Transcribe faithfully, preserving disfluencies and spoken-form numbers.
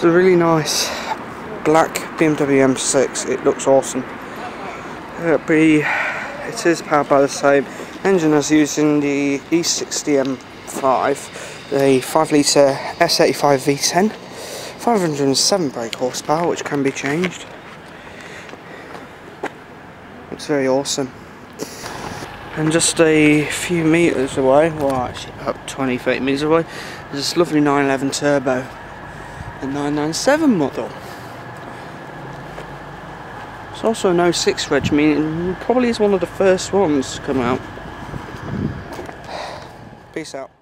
It's a really nice black B M W M six. It looks awesome. It'll be, it is powered by the same engine as using the E sixty M five, the five litre S eighty-five V ten, five hundred and seven brake horsepower, which can be changed. It's very awesome. And just a few metres away, well actually about twenty to thirty metres away, there's this lovely nine eleven Turbo, the nine ninety-seven model. It's also an oh six reg, meaning it probably is one of the first ones to come out. Peace out.